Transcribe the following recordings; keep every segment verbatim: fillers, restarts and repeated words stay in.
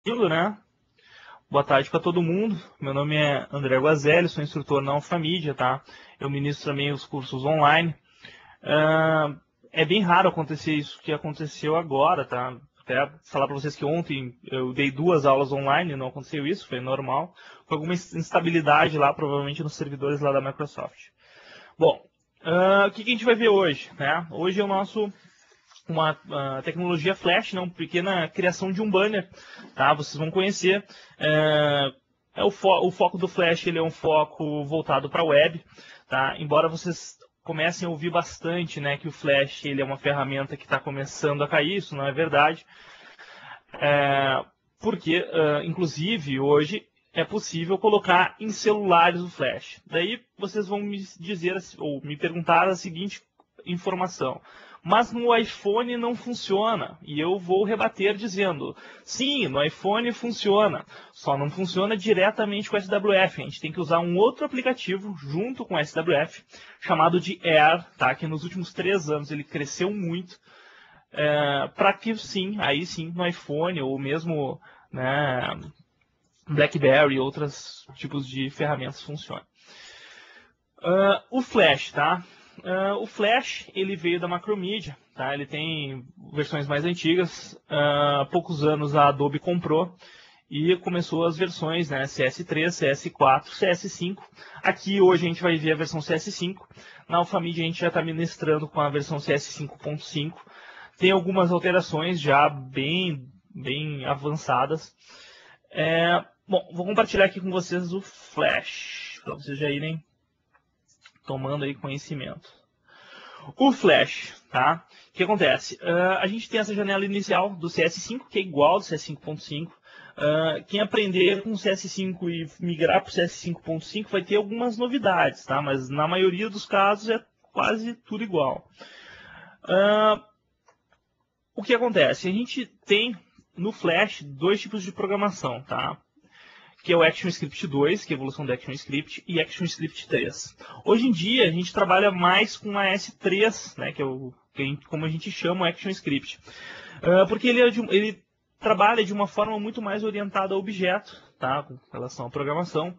Tranquilo, né? Boa tarde para todo mundo. Meu nome é André Guazelli, sou instrutor na Alfamídia, tá? Eu ministro também os cursos online. Ah, é bem raro acontecer isso que aconteceu agora, tá? Até falar para vocês que ontem eu dei duas aulas online, não aconteceu isso, foi normal. Foi alguma instabilidade lá, provavelmente nos servidores lá da Microsoft. Bom, ah, o que, que a gente vai ver hoje, né? Hoje é o nosso uma uh, tecnologia Flash, né, uma pequena criação de um banner, tá? Vocês vão conhecer. É, é o, fo o foco do Flash, ele é um foco voltado para a web, tá? Embora vocês comecem a ouvir bastante, né, que o Flash ele é uma ferramenta que está começando a cair, isso não é verdade. É, porque, uh, inclusive, hoje é possível colocar em celulares o Flash. Daí vocês vão me dizer, ou me perguntar a seguinte informação. Mas no iPhone não funciona. E eu vou rebater dizendo, sim, no iPhone funciona. Só não funciona diretamente com o S W F. A gente tem que usar um outro aplicativo junto com o S W F, chamado de Air, tá? Que nos últimos três anos ele cresceu muito. É, para que sim, aí sim, no iPhone ou mesmo, né, BlackBerry e outros tipos de ferramentas funcionem. Uh, o Flash, tá? Uh, o Flash, ele veio da Macromedia, tá? Ele tem versões mais antigas. Uh, há poucos anos a Adobe comprou e começou as versões, né? C S três, C S quatro, C S cinco. Aqui hoje a gente vai ver a versão C S cinco. Na Alfamídia a gente já está ministrando com a versão C S cinco ponto cinco. Tem algumas alterações já bem, bem avançadas. É, bom, vou compartilhar aqui com vocês o Flash, para vocês já irem tomando aí conhecimento. O Flash, tá? O que acontece? Uh, a gente tem essa janela inicial do C S cinco, que é igual ao C S cinco ponto cinco. Uh, quem aprender com o C S cinco e migrar para o C S cinco ponto cinco vai ter algumas novidades, tá? Mas na maioria dos casos é quase tudo igual. Uh, o que acontece? A gente tem no Flash dois tipos de programação, tá? Que é o ActionScript dois, que é a evolução do ActionScript, e ActionScript três. Hoje em dia, a gente trabalha mais com a S três, né, que é o, que, como a gente chama o ActionScript. Uh, porque ele, é de, ele trabalha de uma forma muito mais orientada a objeto, tá, com relação à programação.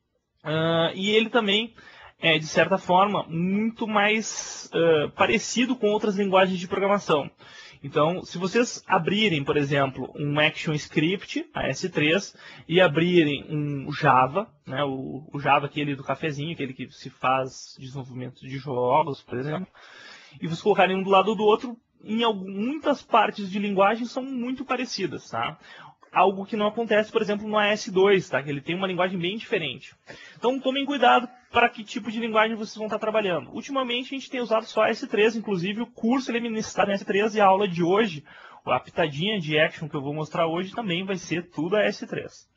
Uh, e ele também é, de certa forma, muito mais uh, parecido com outras linguagens de programação. Então, se vocês abrirem, por exemplo, um ActionScript, a S três, e abrirem um Java, né, o, o Java aquele do cafezinho, aquele que se faz desenvolvimento de jogos, por exemplo, e vocês colocarem um do lado do outro, em algumas, muitas partes de linguagem são muito parecidas, tá? Algo que não acontece, por exemplo, no A S dois, tá? Que ele tem uma linguagem bem diferente. Então, tomem cuidado para que tipo de linguagem vocês vão estar trabalhando. Ultimamente, a gente tem usado só A S três, inclusive o curso ele é ministrado em A S três e a aula de hoje, a pitadinha de action que eu vou mostrar hoje, também vai ser tudo A S três.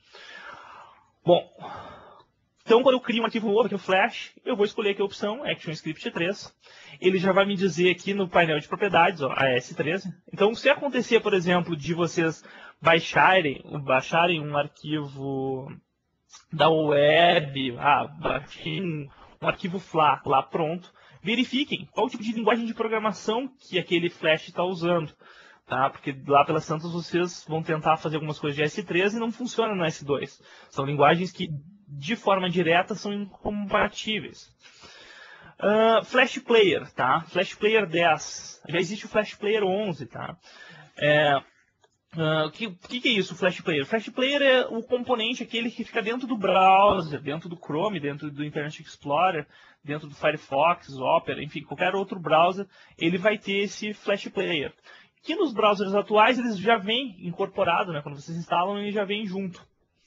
Bom, então quando eu crio um arquivo novo aqui no Flash, eu vou escolher aqui a opção ActionScript três. Ele já vai me dizer aqui no painel de propriedades, ó, A S três. Então, se acontecer, por exemplo, de vocês baixarem, baixarem um arquivo da web, ah, baixei um, um arquivo F L A lá pronto, verifiquem qual tipo de linguagem de programação que aquele Flash está usando. Tá? Porque lá pelas tantas vocês vão tentar fazer algumas coisas de S três e não funciona no S dois. São linguagens que, de forma direta, são incompatíveis. Uh, Flash Player, tá? Flash Player dez. Já existe o Flash Player onze, tá? É, uh, o que, que, que é isso, o Flash Player? O Flash Player é o componente aquele que fica dentro do browser, dentro do Chrome, dentro do Internet Explorer, dentro do Firefox, Opera, enfim, qualquer outro browser, ele vai ter esse Flash Player. Que nos browsers atuais eles já vêm incorporado, né? Quando vocês instalam, ele já vem junto.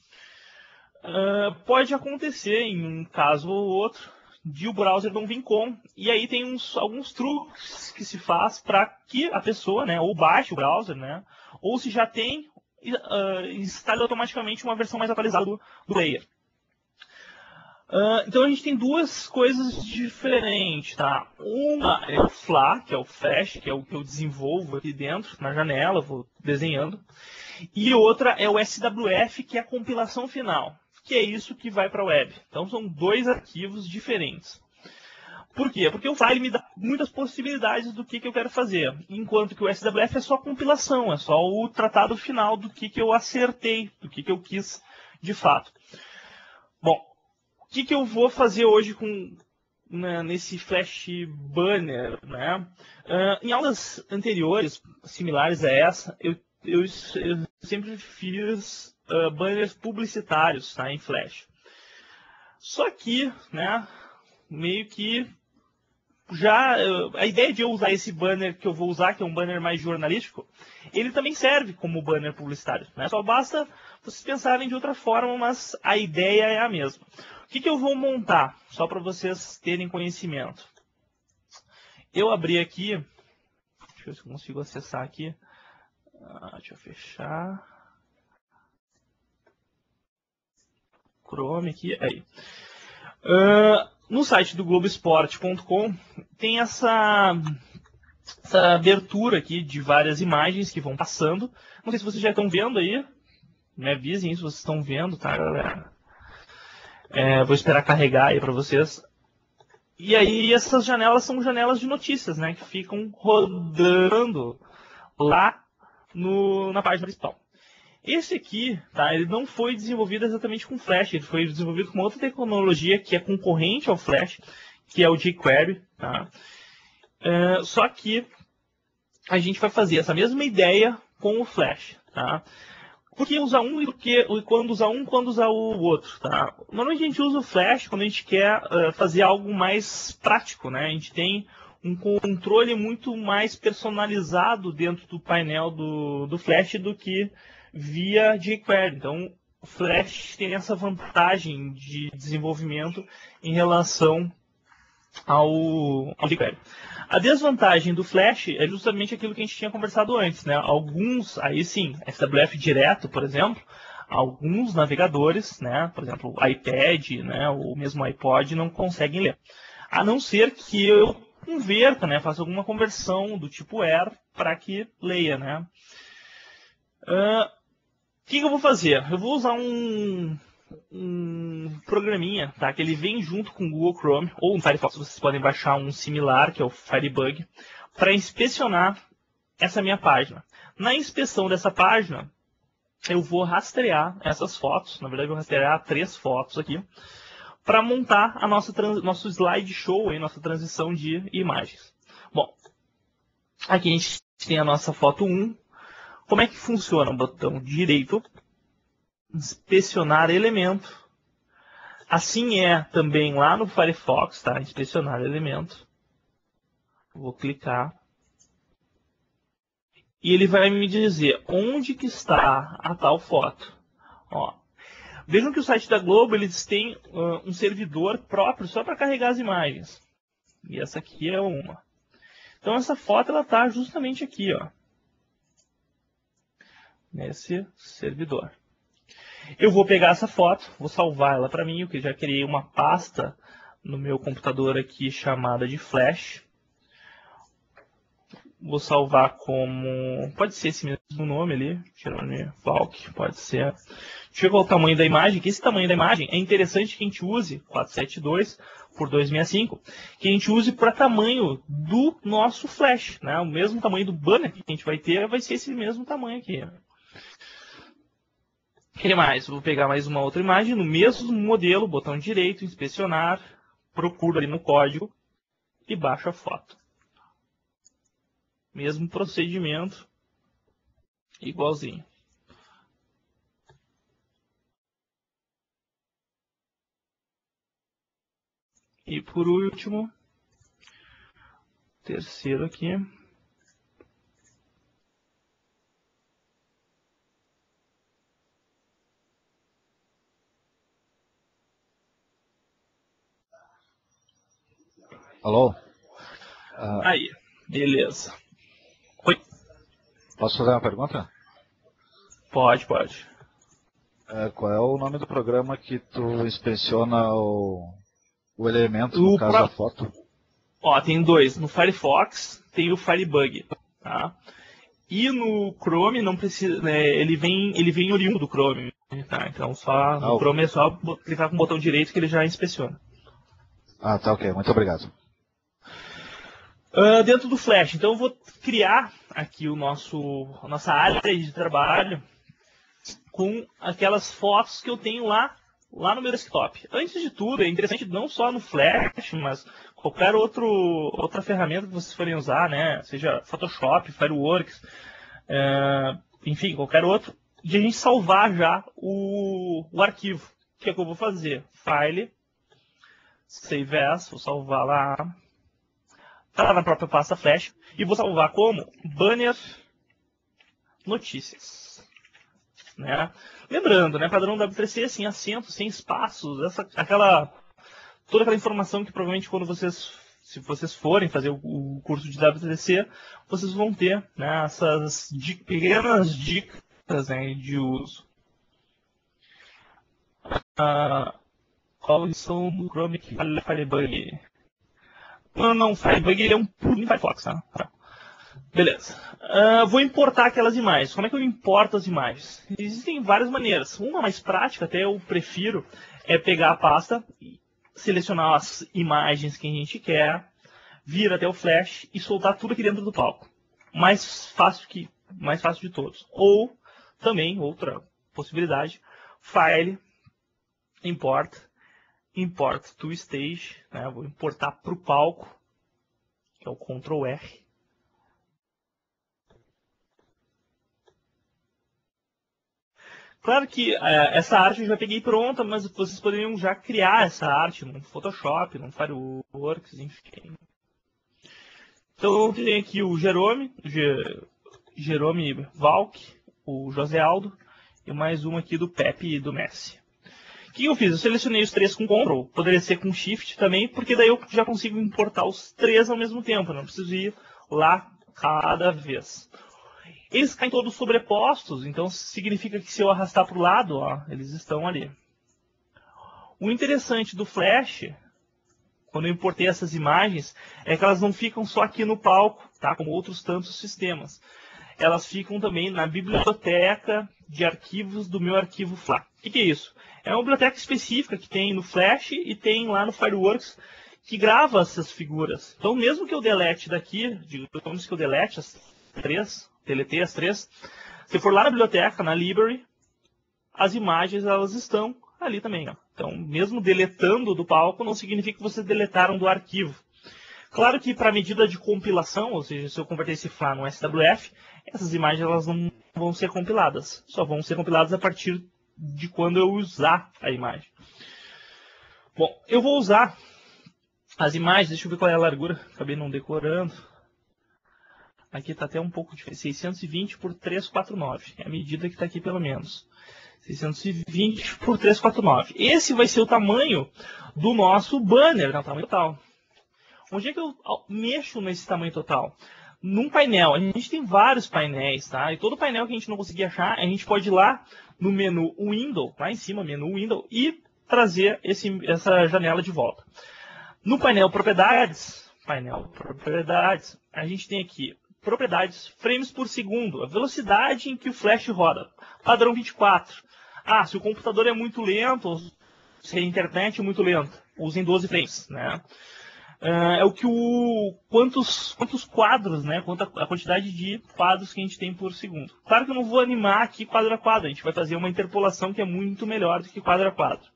Uh, pode acontecer em um caso ou outro de o browser não vir com. E aí tem uns, alguns truques que se faz para que a pessoa, né, ou baixe o browser, né, ou se já tem, uh, instale automaticamente uma versão mais atualizada do, do player. Uh, então a gente tem duas coisas diferentes, tá? Uma é o F L A, que é o Flash, que é o que eu desenvolvo aqui dentro, na janela, vou desenhando. E outra é o S W F, que é a compilação final, que é isso que vai para a web. Então são dois arquivos diferentes. Por quê? Porque o file me dá muitas possibilidades do que, que eu quero fazer, enquanto que o S W F é só compilação, é só o tratado final do que, que eu acertei, do que, que eu quis de fato. Bom, o que, que eu vou fazer hoje com, né, nesse Flash Banner? Né? Uh, em aulas anteriores, similares a essa, eu, eu, eu sempre fiz uh, banners publicitários, tá, em Flash. Só que, né, meio que já a ideia de eu usar esse banner que eu vou usar, que é um banner mais jornalístico, ele também serve como banner publicitário, né? Só basta vocês pensarem de outra forma, mas a ideia é a mesma. O que, que eu vou montar, só para vocês terem conhecimento? Eu abri aqui, deixa eu ver se eu consigo acessar aqui. Ah, deixa eu fechar. Chrome aqui, aí. Uh, no site do Globoesporte ponto com tem essa, essa abertura aqui de várias imagens que vão passando. Não sei se vocês já estão vendo aí. Me avisem se vocês estão vendo, tá, galera? É, vou esperar carregar aí para vocês. E aí essas janelas são janelas de notícias, né? Que ficam rodando lá no, na página principal. Esse aqui, tá, ele não foi desenvolvido exatamente com Flash, ele foi desenvolvido com uma outra tecnologia que é concorrente ao Flash, que é o jQuery. Tá? É, só que a gente vai fazer essa mesma ideia com o Flash. Tá? Por que usar um e por que, quando usar um quando usar o outro? Tá? Normalmente a gente usa o Flash quando a gente quer uh, fazer algo mais prático. Né? A gente tem um controle muito mais personalizado dentro do painel do, do Flash do que via jQuery. Então, o Flash tem essa vantagem de desenvolvimento em relação ao, ao jQuery. A desvantagem do Flash é justamente aquilo que a gente tinha conversado antes. Né? Alguns, aí sim, S W F direto, por exemplo, alguns navegadores, né, por exemplo, o iPad, né, ou mesmo o iPod, não conseguem ler. A não ser que eu converta, né, faça alguma conversão do tipo A R para que leia. Né? Uh, O que, que eu vou fazer? Eu vou usar um, um programinha, tá? Que ele vem junto com o Google Chrome, ou no Firefox vocês podem baixar um similar, que é o Firebug, para inspecionar essa minha página. Na inspeção dessa página, eu vou rastrear essas fotos, na verdade eu vou rastrear três fotos aqui, para montar a nossa nosso slideshow, aí, nossa transição de imagens. Bom, aqui a gente tem a nossa foto um. Como é que funciona? O botão direito, inspecionar elemento. Assim é também lá no Firefox, tá? Inspecionar elemento. Vou clicar. E ele vai me dizer onde que está a tal foto. Ó. Vejam que o site da Globo eles têm uh, um servidor próprio só para carregar as imagens. E essa aqui é uma. Então essa foto ela está justamente aqui, ó. Nesse servidor. Eu vou pegar essa foto, vou salvar ela para mim, eu já criei uma pasta no meu computador aqui chamada de Flash. Vou salvar como... pode ser esse mesmo nome ali, Jerome Valk, pode ser. Deixa eu ver o tamanho da imagem, que esse tamanho da imagem é interessante que a gente use quatrocentos e setenta e dois por duzentos e sessenta e cinco, que a gente use para tamanho do nosso Flash. Né? O mesmo tamanho do banner que a gente vai ter vai ser esse mesmo tamanho aqui. O que mais? Vou pegar mais uma outra imagem, no mesmo modelo, botão direito, inspecionar, procuro ali no código e baixo a foto. Mesmo procedimento, igualzinho. E por último, terceiro aqui. Alô? Uh, Aí, beleza. Oi? Posso fazer uma pergunta? Pode, pode. Uh, qual é o nome do programa que tu inspeciona o, o elemento, no o caso pro... da foto? Ó, tem dois. No Firefox tem o Firebug, tá? E no Chrome não precisa, né, ele vem, ele vem oriundo do Chrome, tá? Então só Ah, no o... Chrome é só clicar com o botão direito que ele já inspeciona. Ah, tá, ok. Muito obrigado. Uh, dentro do Flash. Então eu vou criar aqui o nosso, a nossa área de trabalho com aquelas fotos que eu tenho lá, lá no meu desktop. Antes de tudo, é interessante não só no Flash, mas qualquer outro, outra ferramenta que vocês forem usar, né? Seja Photoshop, Fireworks, uh, enfim, qualquer outro, de a gente salvar já o, o arquivo. O que é que eu vou fazer? File, Save As, vou salvar lá. Está lá na própria pasta Flash. E vou salvar como? Banner Notícias. Né? Lembrando, né, padrão W três C, assim, acento, sem espaços, essa, aquela, toda aquela informação que provavelmente quando vocês, se vocês forem fazer o, o curso de W três C, vocês vão ter, né, essas di pequenas dicas, né, de uso. Ah, quais são o Chrome Firebug? Não, não, o Firebug ele é um plugin Firefox, tá? Beleza. Uh, vou importar aquelas imagens. Como é que eu importo as imagens? Existem várias maneiras. Uma mais prática, até eu prefiro, é pegar a pasta, selecionar as imagens que a gente quer, vir até o Flash e soltar tudo aqui dentro do palco. Mais fácil, que, mais fácil de todos. Ou, também, outra possibilidade, File, Import, Import to Stage, né? Vou importar para o palco, que é o control R. Claro que é, essa arte eu já peguei pronta, mas vocês poderiam já criar essa arte no Photoshop, no Fireworks, enfim. Então tem aqui o Jerome, o Ge Jerome Valk, o José Aldo e mais uma aqui do Pepe e do Messi. O que eu fiz? Eu selecionei os três com Ctrl, poderia ser com Shift também, porque daí eu já consigo importar os três ao mesmo tempo, não preciso ir lá cada vez. Eles caem todos sobrepostos, então significa que se eu arrastar para o lado, ó, eles estão ali. O interessante do Flash, quando eu importei essas imagens, é que elas não ficam só aqui no palco, tá? Como outros tantos sistemas. Elas ficam também na biblioteca de arquivos do meu arquivo F L A. O que, que é isso? É uma biblioteca específica que tem no Flash e tem lá no Fireworks que grava essas figuras. Então, mesmo que eu delete daqui, digamos que eu delete as três, deletei as três, se for lá na biblioteca, na library, as imagens elas estão ali também. Ó. Então, mesmo deletando do palco, não significa que vocês deletaram do arquivo. Claro que para a medida de compilação, ou seja, se eu converter esse F L A no S W F, essas imagens elas não vão ser compiladas. Só vão ser compiladas a partir de quando eu usar a imagem. Bom, eu vou usar as imagens, deixa eu ver qual é a largura, acabei não decorando. Aqui está até um pouco diferente, seiscentos e vinte por trezentos e quarenta e nove, é a medida que está aqui pelo menos. seiscentos e vinte por trezentos e quarenta e nove. Esse vai ser o tamanho do nosso banner, né, o tamanho total. Onde é que eu mexo nesse tamanho total? Num painel. A gente tem vários painéis, tá? E todo painel que a gente não conseguir achar, a gente pode ir lá no menu Window, lá em cima, menu Window, e trazer esse, essa janela de volta. No painel Propriedades, painel Propriedades, a gente tem aqui propriedades, frames por segundo, a velocidade em que o Flash roda, padrão vinte e quatro. Ah, se o computador é muito lento, se a internet é muito lenta, usem doze frames, né? Uh, é o que o quantos quantos quadros, né? Quanto a, a quantidade de quadros que a gente tem por segundo. Claro que eu não vou animar aqui quadro a quadro, a gente vai fazer uma interpolação que é muito melhor do que quadro a quadro.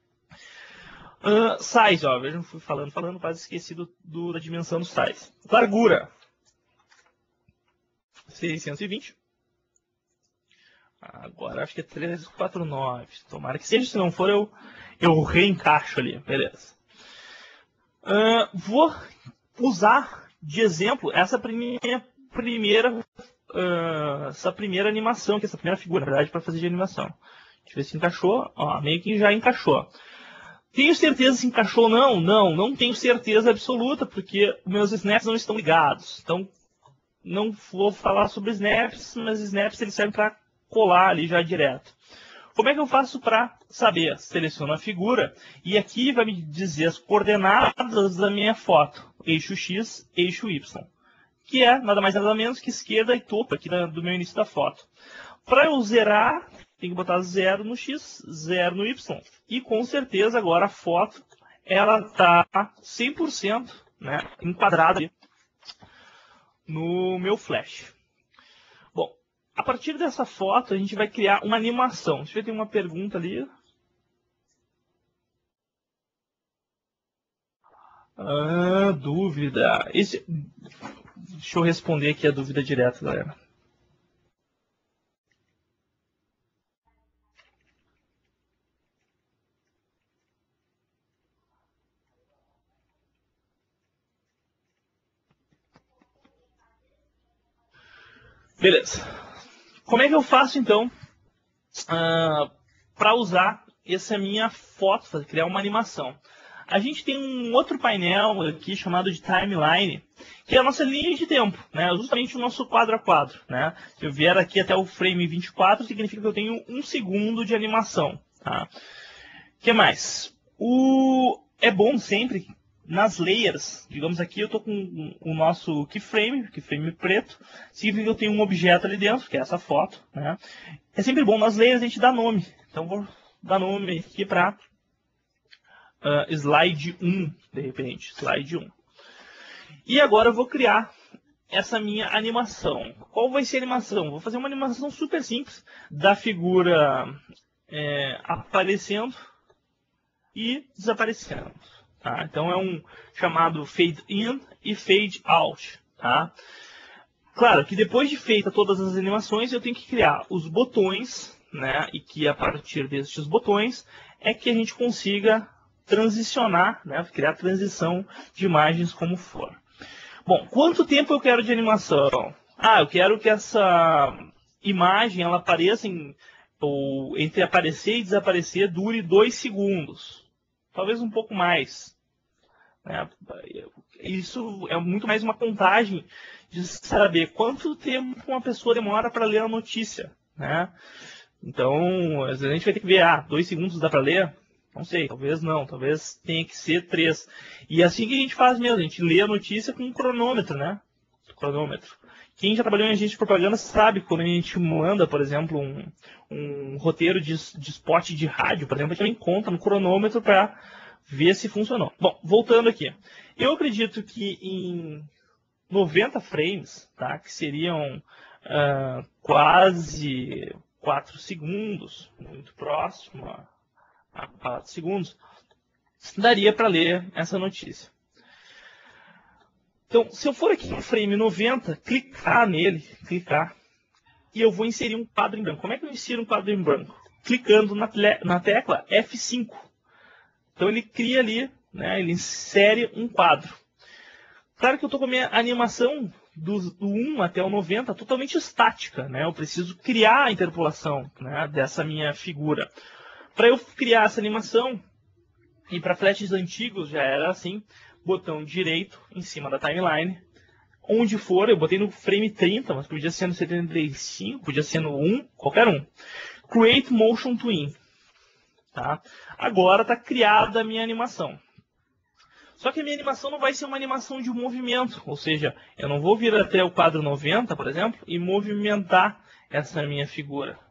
Uh, size, ó, vejam, fui falando, falando, quase esqueci do, do, da dimensão do size. Largura, seiscentos e vinte. Agora acho que é trezentos e quarenta e nove. Tomara que seja, se não for eu, eu reencaixo ali, beleza. Uh, vou usar de exemplo essa primeira, primeira, uh, essa primeira animação, que é essa primeira figura, na verdade, para fazer de animação. Deixa eu ver se encaixou. Ó, meio que já encaixou. Tenho certeza se encaixou ou não? Não, não tenho certeza absoluta, porque meus snaps não estão ligados. Então, não vou falar sobre snaps, mas snaps eles servem para colar ali já direto. Como é que eu faço para saber? Seleciono a figura e aqui vai me dizer as coordenadas da minha foto. Eixo X, eixo Y. Que é nada mais nada menos que esquerda e topo aqui do meu início da foto. Para eu zerar, tenho que botar zero no X, zero no Y. E com certeza agora a foto ela está cem por cento, né, enquadrada no meu Flash. Bom, a partir dessa foto a gente vai criar uma animação. Deixa eu ver, tem uma pergunta ali. Ah, dúvida. Esse... Deixa eu responder aqui a dúvida direta, galera. Beleza. Como é que eu faço, então, uh, para usar essa minha foto, criar uma animação? A gente tem um outro painel aqui chamado de Timeline, que é a nossa linha de tempo, né? Justamente o nosso quadro a quadro, né? Se eu vier aqui até o frame vinte e quatro, significa que eu tenho um segundo de animação. Tá? O que mais? O... É bom sempre, nas layers, digamos aqui, eu estou com o nosso keyframe, keyframe preto, significa que eu tenho um objeto ali dentro, que é essa foto. Né? É sempre bom nas layers a gente dar nome. Então vou dar nome aqui para... Uh, slide um, de repente, slide um. E agora eu vou criar essa minha animação. Qual vai ser a animação? Vou fazer uma animação super simples da figura é, aparecendo e desaparecendo. Tá? Então é um chamado fade in e fade out. Tá? Claro que depois de feita todas as animações, eu tenho que criar os botões, né? E que a partir destes botões é que a gente consiga transicionar, né, criar transição de imagens como for. Bom, quanto tempo eu quero de animação? Ah, eu quero que essa imagem ela apareça em, ou entre aparecer e desaparecer dure dois segundos, talvez um pouco mais. Né? Isso é muito mais uma contagem de saber quanto tempo uma pessoa demora para ler a notícia. Né? Então, às vezes a gente vai ter que ver, ah, dois segundos dá para ler? Não sei, talvez não, talvez tenha que ser três. E é assim que a gente faz mesmo, a gente lê a notícia com um cronômetro, né? Cronômetro. Quem já trabalhou em agência de propaganda sabe quando a gente manda, por exemplo, um, um roteiro de, de spot de rádio, por exemplo, a gente também conta no cronômetro para ver se funcionou. Bom, voltando aqui. Eu acredito que em noventa frames, tá? Que seriam uh, quase quatro segundos, muito próximo a a quatro segundos, daria para ler essa notícia. Então, se eu for aqui no frame noventa, clicar nele, clicar, e eu vou inserir um quadro em branco. Como é que eu insiro um quadro em branco? Clicando na, na tecla F cinco. Então ele cria ali, né, ele insere um quadro. Claro que eu estou com a minha animação do, do um até o noventa totalmente estática. Né? Eu preciso criar a interpolação, né, dessa minha figura. Para eu criar essa animação, e para flashes antigos já era assim, botão direito em cima da timeline, onde for, eu botei no frame trinta, mas podia ser no setenta e cinco, podia ser no um, qualquer um. Create Motion Twin. Tá? Agora está criada a minha animação. Só que a minha animação não vai ser uma animação de movimento, ou seja, eu não vou vir até o quadro noventa, por exemplo, e movimentar essa minha figura.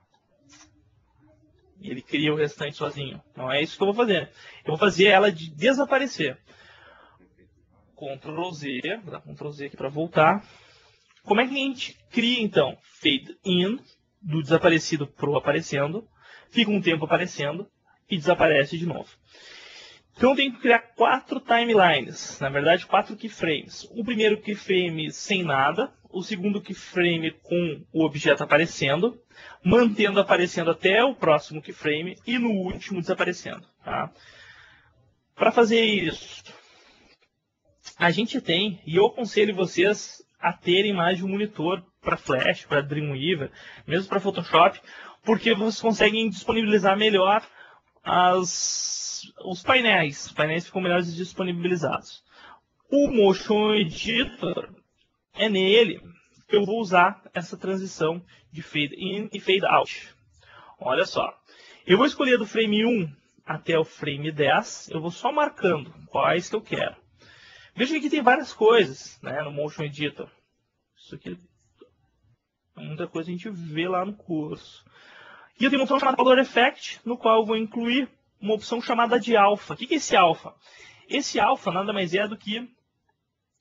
E ele cria o restante sozinho. Não é isso que eu vou fazer. Eu vou fazer ela de desaparecer. control Z, vou dar control Z aqui para voltar. Como é que a gente cria, então? Fade in, do desaparecido pro aparecendo. Fica um tempo aparecendo e desaparece de novo. Então eu tenho que criar quatro timelines. Na verdade, quatro keyframes. O primeiro keyframe sem nada. O segundo keyframe com o objeto aparecendo, mantendo aparecendo até o próximo keyframe e no último desaparecendo. Tá? Para fazer isso, a gente tem, e eu aconselho vocês a terem mais de um monitor para Flash, para Dreamweaver, mesmo para Photoshop, porque vocês conseguem disponibilizar melhor as, os painéis. Os painéis ficam melhores disponibilizados. O Motion Editor, é nele que eu vou usar essa transição de fade in e fade out. Olha só. Eu vou escolher do frame um até o frame dez. Eu vou só marcando quais que eu quero. Veja que aqui tem várias coisas, né, no Motion Editor. Isso aqui é muita coisa que a gente vê lá no curso. E eu tenho uma opção chamada Color Effect, no qual eu vou incluir uma opção chamada de Alpha. O que é esse Alpha? Esse Alpha nada mais é do que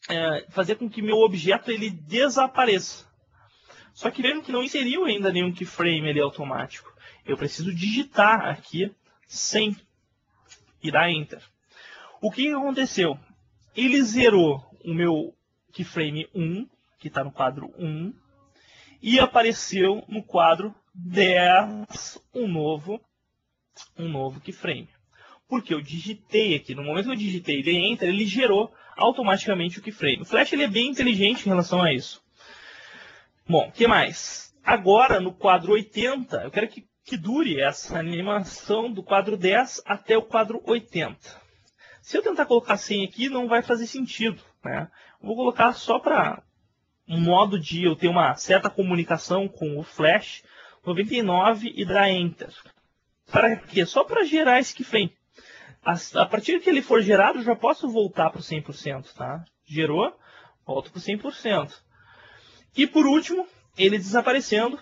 é, fazer com que meu objeto ele desapareça. Só que vejam que não inseriu ainda nenhum keyframe ali automático. Eu preciso digitar aqui sem e dar Enter. O que aconteceu? Ele zerou o meu keyframe um, que está no quadro um, e apareceu no quadro dez um novo, um novo keyframe. Porque eu digitei aqui, no momento que eu digitei e dei Enter, ele gerou automaticamente o keyframe. O Flash ele é bem inteligente em relação a isso. Bom, o que mais? Agora, no quadro oitenta, eu quero que, que dure essa animação do quadro dez até o quadro oitenta. Se eu tentar colocar cem aqui, não vai fazer sentido, né? Eu vou colocar só para um modo de eu ter uma certa comunicação com o Flash, noventa e nove e dar Enter. Para quê? Só para gerar esse keyframe. A partir que ele for gerado, eu já posso voltar para o cem por cento, tá? Gerou, volto para o cem por cento. E por último, ele desaparecendo,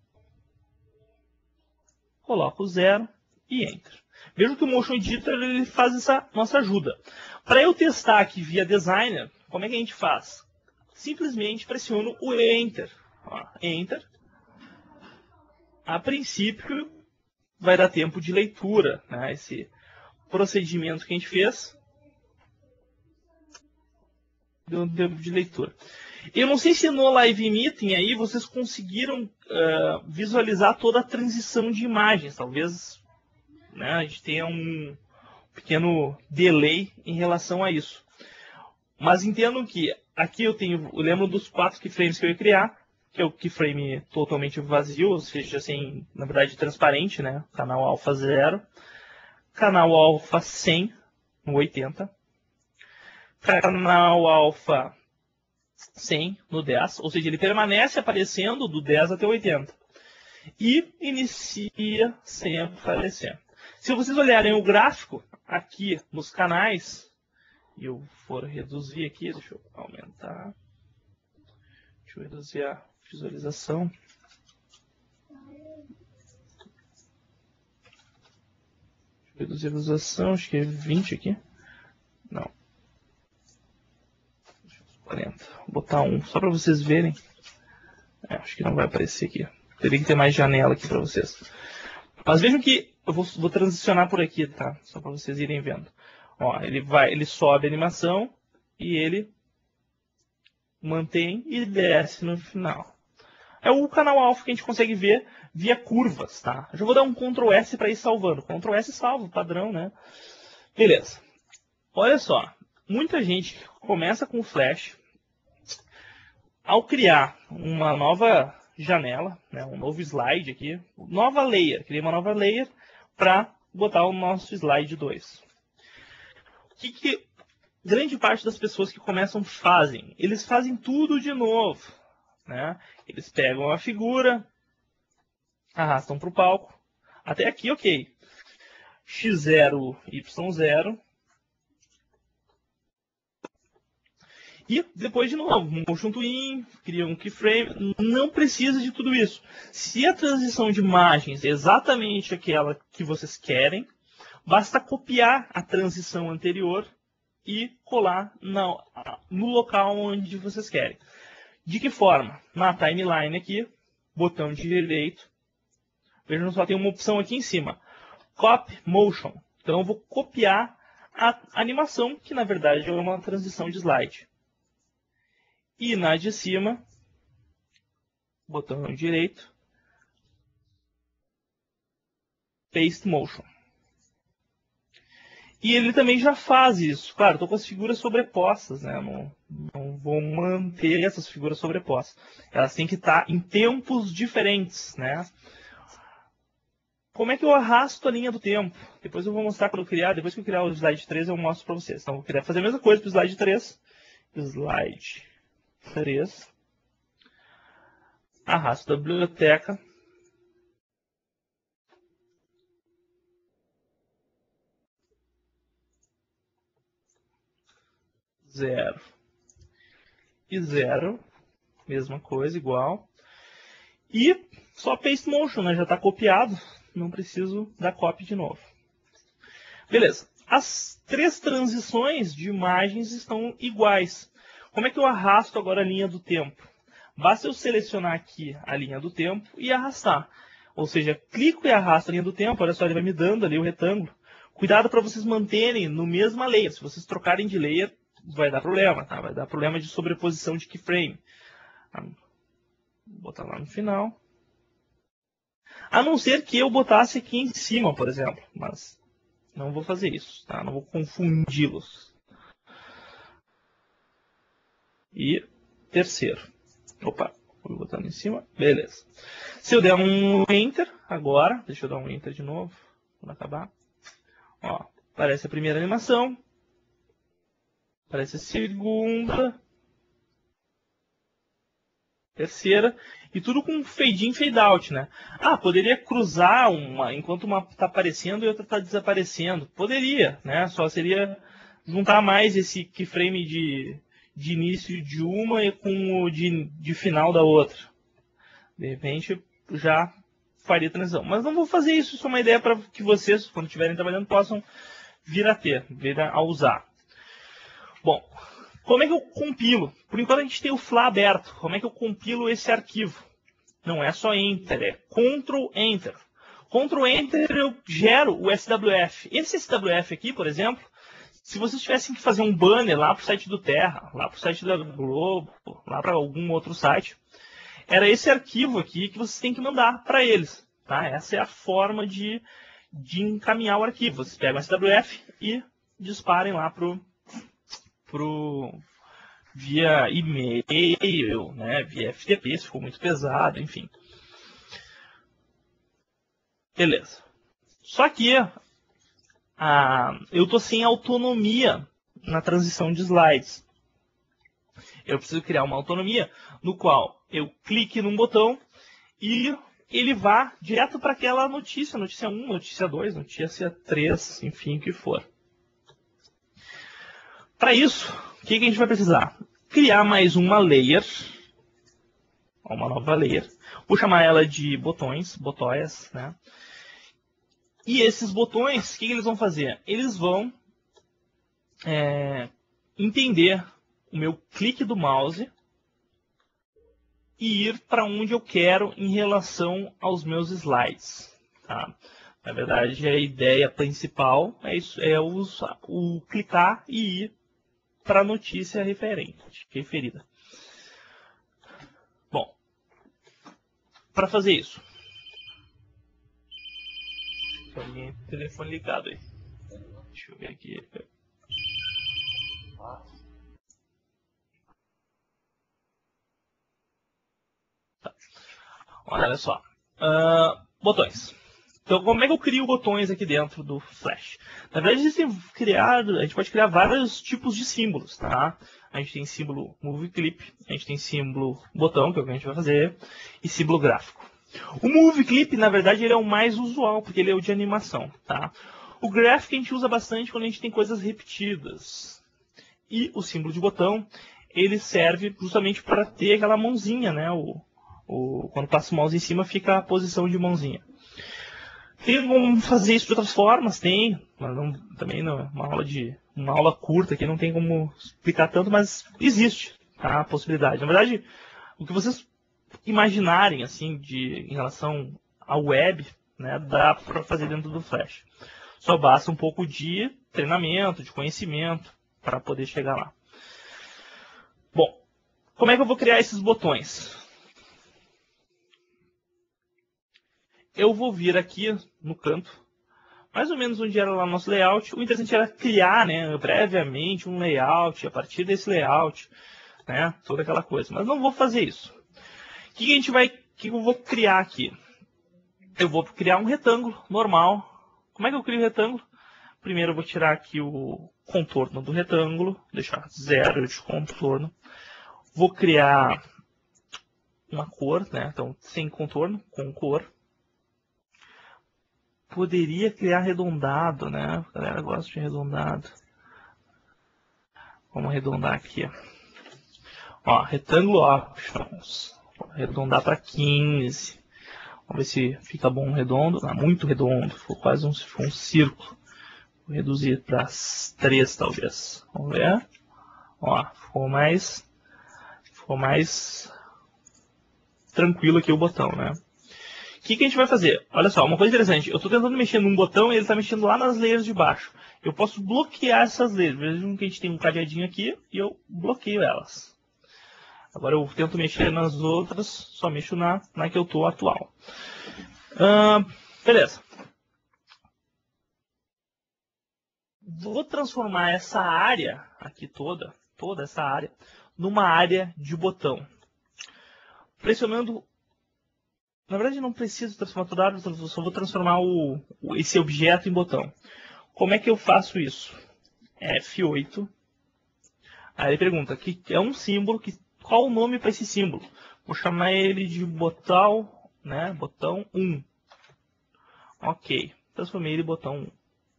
coloco o zero e Enter. Veja que o Motion Editor ele faz essa nossa ajuda. Para eu testar aqui via Designer, como é que a gente faz? Simplesmente pressiono o Enter. Ó, Enter. A princípio, vai dar tempo de leitura, né? Esse procedimento que a gente fez deu um tempo de leitura. Eu não sei se no Live Meeting aí vocês conseguiram uh, visualizar toda a transição de imagens. Talvez, né, a gente tenha um pequeno delay em relação a isso. Mas entendam que aqui eu tenho, eu lembro dos quatro keyframes que eu ia criar, que é o keyframe totalmente vazio, ou seja, assim, na verdade transparente, né? Canal alfa zero, canal alfa cem no oitenta, canal alfa cem no dez, ou seja, ele permanece aparecendo do dez até o oitenta. E inicia sem aparecer. Se vocês olharem o gráfico aqui nos canais, e eu for reduzir aqui, deixa eu aumentar, deixa eu reduzir a visualização. Deixa eu reduzir a visualização, acho que é vinte aqui. Não. quarenta. Vou botar um, só para vocês verem. É, acho que não vai aparecer aqui. Teria que ter mais janela aqui para vocês. Mas vejam que eu vou, vou transicionar por aqui, tá? Só para vocês irem vendo. Ó, ele vai, ele sobe a animação e ele mantém e desce no final. É o canal alfa que a gente consegue ver via curvas, tá? Eu já vou dar um control S para ir salvando. control S salva, padrão, né? Beleza. Olha só. Muita gente começa com o Flash. Ao criar uma nova janela, né, um novo slide aqui, nova layer, criei uma nova layer para botar o nosso slide dois. O que, que grande parte das pessoas que começam fazem? Eles fazem tudo de novo. Né? Eles pegam a figura, arrastam para o palco. Até aqui, ok. x zero, y zero. E depois, de novo, motion twin, cria um keyframe. Não precisa de tudo isso. Se a transição de imagens é exatamente aquela que vocês querem, basta copiar a transição anterior e colar na, no local onde vocês querem. De que forma? Na timeline aqui, botão direito. Vejam só, tem uma opção aqui em cima. Copy Motion. Então eu vou copiar a animação, que na verdade é uma transição de slide. E na de cima, botão direito, Paste Motion. E ele também já faz isso. Claro, estou com as figuras sobrepostas, né? Não, não vou manter essas figuras sobrepostas. Elas têm que estar em tempos diferentes, né? Como é que eu arrasto a linha do tempo? Depois eu vou mostrar quando eu criar. Depois que eu criar o slide três, eu mostro para vocês. Então, eu vou fazer a mesma coisa para o slide três. Slide três. Arrasto a biblioteca. Zero. E zero. Mesma coisa, igual. E só Paste Motion, né? Já está copiado. Não preciso dar copy de novo. Beleza. As três transições de imagens estão iguais. Como é que eu arrasto agora a linha do tempo? Basta eu selecionar aqui a linha do tempo e arrastar. Ou seja, clico e arrasto a linha do tempo, olha só, ele vai me dando ali o retângulo. Cuidado para vocês manterem no mesma layer. Se vocês trocarem de layer, vai dar problema, tá? Vai dar problema de sobreposição de keyframe. Vou botar lá no final. A não ser que eu botasse aqui em cima, por exemplo. Mas não vou fazer isso, tá? Não vou confundi-los. E terceiro. Opa, vou botar em cima. Beleza. Se eu der um Enter agora, deixa eu dar um Enter de novo, quando acabar. Ó, aparece a primeira animação. Aparece a segunda. Terceira. E tudo com fade in, fade out, né? Ah, poderia cruzar uma, enquanto uma está aparecendo e outra está desaparecendo. Poderia, né? Só seria juntar mais esse keyframe de... de início de uma e com o de, de final da outra. De repente, já faria transição. Mas não vou fazer isso, isso é uma ideia para que vocês, quando estiverem trabalhando, possam vir a ter, vir a usar. Bom, como é que eu compilo? Por enquanto a gente tem o Fla aberto. Como é que eu compilo esse arquivo? Não é só Enter, é control enter. control enter eu gero o S W F. Esse S W F aqui, por exemplo, se vocês tivessem que fazer um banner lá para o site do Terra, lá para o site da Globo, lá para algum outro site, era esse arquivo aqui que vocês têm que mandar para eles. Tá? Essa é a forma de, de encaminhar o arquivo. Vocês pegam o S W F e disparem lá pro, pro, via e-mail, né? Via F T P, se ficou muito pesado, enfim. Beleza. Só que Ah, eu estou sem autonomia na transição de slides. Eu preciso criar uma autonomia no qual eu clique num botão e ele vá direto para aquela notícia, notícia um, notícia dois, notícia três, enfim, o que for. Para isso, o que, que a gente vai precisar? Criar mais uma layer, uma nova layer. Vou chamar ela de botões, botóias, né? E esses botões, o que, que eles vão fazer? Eles vão é, entender o meu clique do mouse e ir para onde eu quero em relação aos meus slides. Tá? Na verdade, a ideia principal é, isso, é o, o clicar e ir para a notícia referente, referida. Bom, para fazer isso, alguém tem o telefone ligado aí. Deixa eu ver aqui. Tá. Olha só. Uh, botões. Então, como é que eu crio botões aqui dentro do Flash? Na verdade, existem criado, a gente pode criar vários tipos de símbolos, tá? A gente tem símbolo Move Clip, a gente tem símbolo botão, que é o que a gente vai fazer, e símbolo gráfico. O Move Clip, na verdade, ele é o mais usual, porque ele é o de animação, tá? O Graphic a gente usa bastante quando a gente tem coisas repetidas. E o símbolo de botão, ele serve justamente para ter aquela mãozinha, né? O, o, quando passa o mouse em cima, fica a posição de mãozinha. Tem como fazer isso de outras formas? Tem, mas não, também não, uma aula de uma aula curta aqui não tem como explicar tanto, mas existe, tá? A possibilidade. Na verdade, o que vocês imaginarem assim de em relação à web, né, dá para fazer dentro do Flash. Só basta um pouco de treinamento, de conhecimento para poder chegar lá. Bom, como é que eu vou criar esses botões? Eu vou vir aqui no canto, mais ou menos onde era lá o nosso layout. O interessante era criar, né, previamente um layout, a partir desse layout, né, toda aquela coisa. Mas não vou fazer isso. O que a gente vai, o que eu vou criar aqui? Eu vou criar um retângulo normal. Como é que eu crio o retângulo? Primeiro eu vou tirar aqui o contorno do retângulo, deixar zero de contorno. Vou criar uma cor, né? Então sem contorno, com cor. Poderia criar arredondado, né? A galera gosta de arredondado. Vamos arredondar aqui. Ó, retângulo options. Vou arredondar para quinze. Vamos ver se fica bom redondo. Ah, muito redondo. Ficou quase um, um círculo. Vou reduzir para três, talvez. Vamos ver. Ó, ficou mais ficou mais tranquilo aqui o botão, né? O que, que a gente vai fazer? Olha só, uma coisa interessante. Eu estou tentando mexer num botão e ele está mexendo lá nas layers de baixo. Eu posso bloquear essas layers. Vejam que a gente tem um cadeadinho aqui e eu bloqueio elas. Agora eu tento mexer nas outras, só mexo na, na que eu estou atual. Uh, beleza. Vou transformar essa área aqui toda, toda essa área, numa área de botão. Pressionando... Na verdade, não preciso transformar toda a área, eu só vou transformar o, esse objeto em botão. Como é que eu faço isso? F oito. Aí ele pergunta, que é um símbolo, que, qual o nome para esse símbolo? Vou chamar ele de botão, né, botão um. Ok, transformei ele em botão um.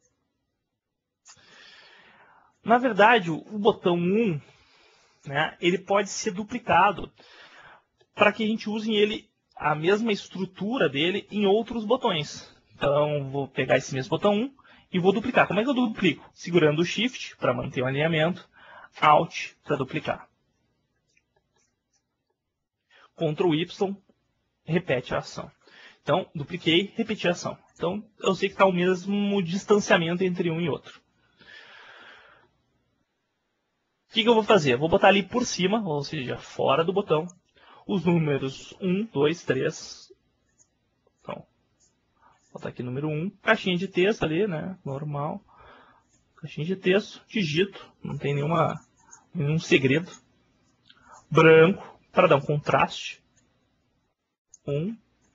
Na verdade, o botão um, né, ele pode ser duplicado para que a gente use ele a mesma estrutura dele em outros botões. Então, vou pegar esse mesmo botão um e vou duplicar. Como é que eu duplico? Segurando o Shift para manter o alinhamento, Alt para duplicar. Ctrl Y, repete a ação. Então, dupliquei, repeti a ação. Então, eu sei que está o mesmo distanciamento entre um e outro. O que, que eu vou fazer? Eu vou botar ali por cima, ou seja, fora do botão, os números um, dois, três. Então, vou botar aqui número um, caixinha de texto ali, né? Normal. Caixinha de texto, digito, não tem nenhuma, nenhum segredo. Branco, para dar um contraste. um,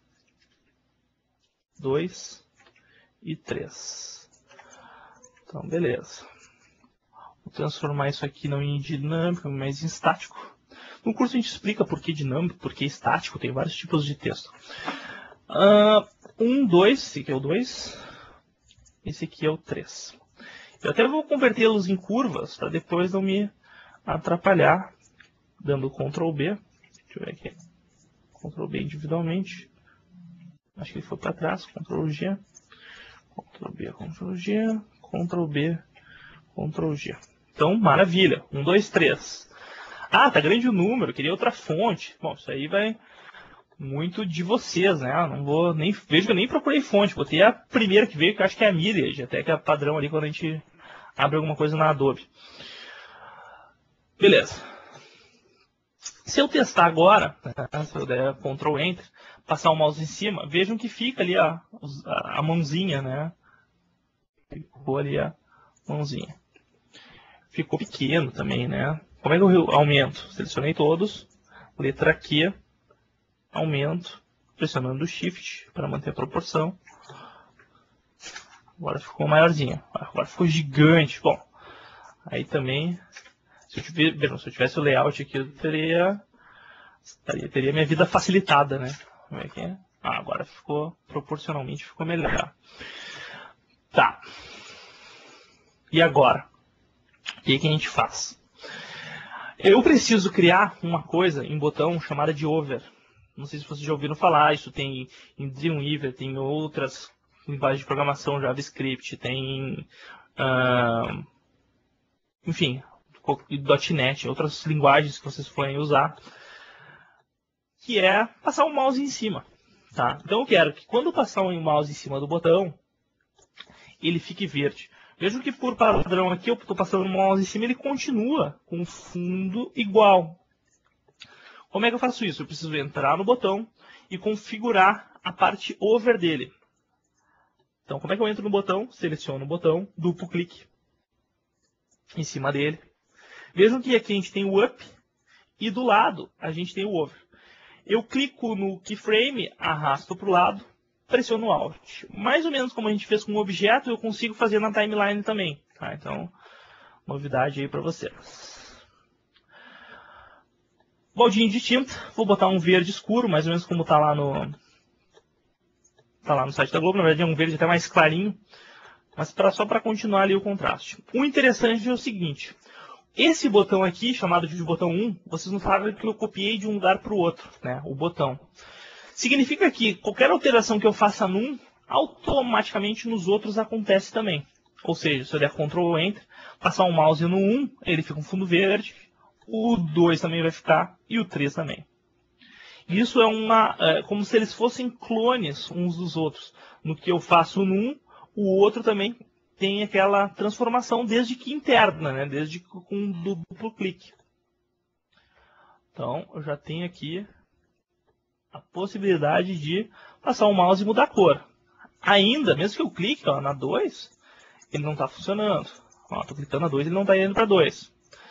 dois e três. Então, beleza. Vou transformar isso aqui não em dinâmico, mas em estático. No curso a gente explica por que dinâmico, por que estático, tem vários tipos de texto. Uh, um, dois, esse aqui é o dois, esse aqui é o três. Eu até vou convertê-los em curvas, para depois não me atrapalhar, dando Ctrl B. Deixa eu ver aqui. Ctrl B individualmente. Acho que ele foi para trás, Ctrl G. Ctrl B, Ctrl G, Ctrl B, Ctrl G. Então, maravilha. um, dois, três. Ah, tá grande o número, queria outra fonte. Bom, isso aí vai muito de vocês, né? Eu não vou nem... Vejo que eu nem procurei fonte. Botei a primeira que veio, que eu acho que é a Myriad, até que é padrão ali quando a gente abre alguma coisa na Adobe. Beleza. Se eu testar agora, né, se eu der Ctrl Enter, passar o mouse em cima, vejam que fica ali a, a, a mãozinha, né? Ficou ali a mãozinha. Ficou pequeno também, né? Como é que eu aumento? Selecionei todos, letra Q, aumento, pressionando o Shift para manter a proporção. Agora ficou maiorzinho, agora ficou gigante. Bom, aí também, se eu tivesse, se eu tivesse o layout aqui, eu teria, teria, teria minha vida facilitada, né? Como é que é? Ah, agora ficou, proporcionalmente ficou melhor. Tá. E agora? O que, que a gente faz? Eu preciso criar uma coisa em botão chamada de over. Não sei se vocês já ouviram falar, isso tem em Dreamweaver, tem em outras linguagens de programação, JavaScript, tem, uh, enfim, .NET, outras linguagens que vocês forem usar, que é passar o mouse em cima. Tá? Então eu quero que quando passar o mouse em cima do botão, ele fique verde. Vejam que por padrão aqui, eu estou passando o mouse em cima, ele continua com o fundo igual. Como é que eu faço isso? Eu preciso entrar no botão e configurar a parte over dele. Então, como é que eu entro no botão? Seleciono o botão, duplo clique em cima dele. Vejam que aqui a gente tem o up e do lado a gente tem o over. Eu clico no keyframe, arrasto para o lado, pressiono o Alt. Mais ou menos como a gente fez com o objeto, eu consigo fazer na timeline também. Tá? Então, novidade aí para vocês. Baldinho de tinta, vou botar um verde escuro, mais ou menos como está lá no tá lá no site da Globo. Na verdade é um verde até mais clarinho, mas pra, só para continuar ali o contraste. O interessante é o seguinte, esse botão aqui, chamado de botão um, vocês não sabem que eu copiei de um lugar para o outro, né? O botão. Significa que qualquer alteração que eu faça num, automaticamente nos outros acontece também. Ou seja, se eu der Ctrl Enter, passar o mouse no um, ele fica um fundo verde, o dois também vai ficar e o três também. Isso é uma, é, como se eles fossem clones uns dos outros. No que eu faço num, o outro também tem aquela transformação desde que interna, né? Desde que com um duplo clique. Então, eu já tenho aqui a possibilidade de passar o mouse e mudar a cor. Ainda, mesmo que eu clique ó, na dois, ele não está funcionando. Estou clicando na dois, ele não está indo para dois.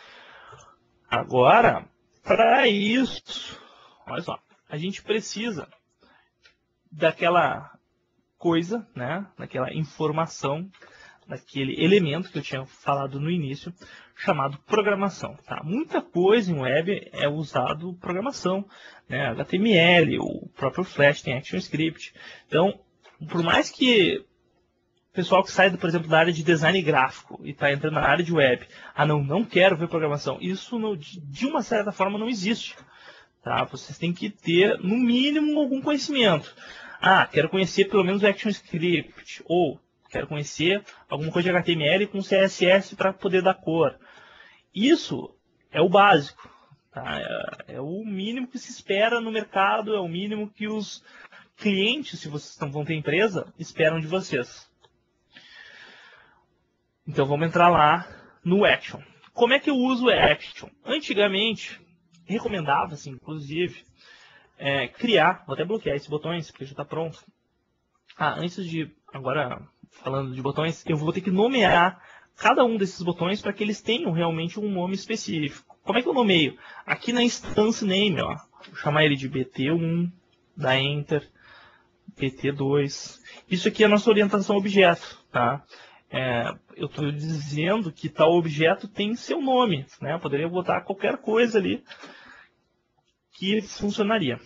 Agora, para isso, olha só, a gente precisa daquela coisa, né, daquela informação, daquele elemento que eu tinha falado no início, chamado programação. Tá? Muita coisa em web é usado programação, né, H T M L, o próprio Flash tem ActionScript. Então, por mais que o pessoal que sai, por exemplo, da área de design gráfico e está entrando na área de web, ah, não, não quero ver programação, isso no, de uma certa forma não existe. Tá? Vocês têm que ter, no mínimo, algum conhecimento. Ah, quero conhecer pelo menos o ActionScript, ou quero conhecer alguma coisa de H T M L com C S S para poder dar cor. Isso é o básico. Tá? É, é o mínimo que se espera no mercado, é o mínimo que os clientes, se vocês não vão ter empresa, esperam de vocês. Então vamos entrar lá no Action. Como é que eu uso o Action? Antigamente, recomendava-se, inclusive, é, criar, vou até bloquear esses botões, porque já está pronto. Ah, antes de, agora falando de botões, eu vou ter que nomear cada um desses botões para que eles tenham realmente um nome específico. Como é que eu nomeio? Aqui na Instance Name, ó, vou chamar ele de B T um, dá Enter, B T dois. Isso aqui é a nossa orientação a objeto, tá? É, eu estou dizendo que tal objeto tem seu nome, né? Eu poderia botar qualquer coisa ali que funcionaria.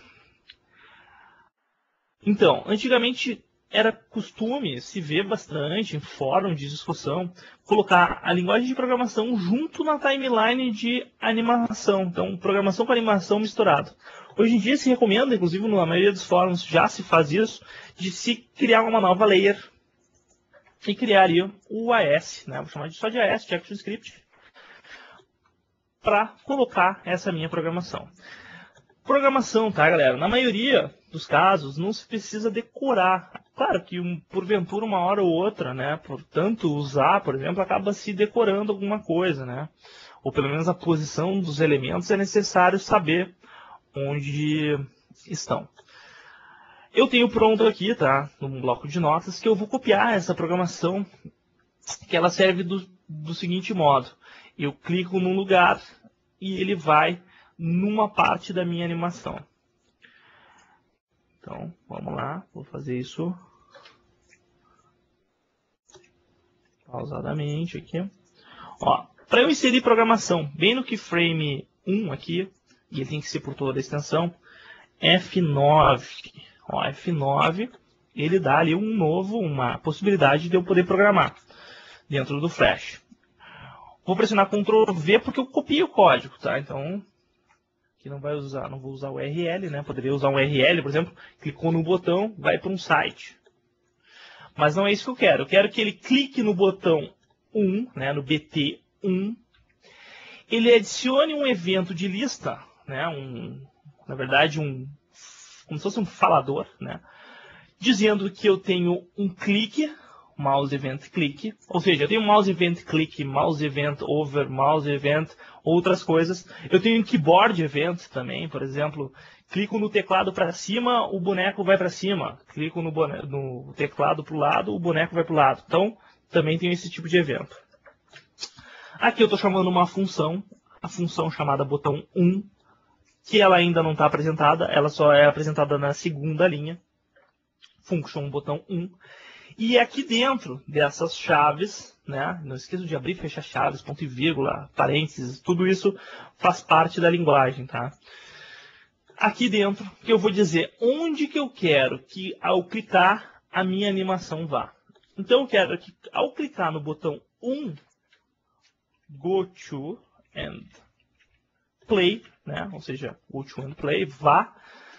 Então, antigamente era costume se ver bastante em fórum de discussão colocar a linguagem de programação junto na timeline de animação. Então, programação com animação misturado. Hoje em dia se recomenda, inclusive na maioria dos fóruns já se faz isso, de se criar uma nova layer e criaria o A S, né? Vou chamar de só de A S, de ActionScript, para colocar essa minha programação. Programação, tá, galera? Na maioria dos casos, não se precisa decorar. Claro que, um, porventura, uma hora ou outra, né? Portanto, usar, por exemplo, acaba se decorando alguma coisa, né? Ou pelo menos a posição dos elementos é necessário saber onde estão. Eu tenho pronto aqui, tá, num bloco de notas, que eu vou copiar essa programação, que ela serve do, do seguinte modo. Eu clico num lugar e ele vai numa parte da minha animação. Então, vamos lá, vou fazer isso pausadamente aqui. Ó, para eu inserir programação bem no keyframe um aqui, e ele tem que ser por toda a extensão, F nove. Ó, F nove, ele dá ali um novo, uma possibilidade de eu poder programar dentro do Flash. Vou pressionar control V porque eu copiei o código, tá? Então, aqui não vai usar, não vou usar o U R L, né? Poderia usar um U R L, por exemplo, clicou no botão, vai para um site. Mas não é isso que eu quero. Eu quero que ele clique no botão um, né, no B T um, ele adicione um evento de lista, né, um, na verdade, um como se fosse um falador, né? Dizendo que eu tenho um clique, mouse event click, ou seja, eu tenho mouse event click, mouse event over, mouse event, outras coisas. Eu tenho um keyboard event também, por exemplo, clico no teclado para cima, o boneco vai para cima. Clico no, no teclado para o lado, o boneco vai para o lado. Então, também tenho esse tipo de evento. Aqui eu estou chamando uma função, a função chamada botão um, que ela ainda não está apresentada, ela só é apresentada na segunda linha, function botão um, e aqui dentro dessas chaves, né, não esqueça de abrir e fechar chaves, ponto e vírgula, parênteses, tudo isso faz parte da linguagem, tá? Aqui dentro, que eu vou dizer onde que eu quero que ao clicar a minha animação vá. Então eu quero que ao clicar no botão um, go to and play, né? Ou seja, go to and play, vá,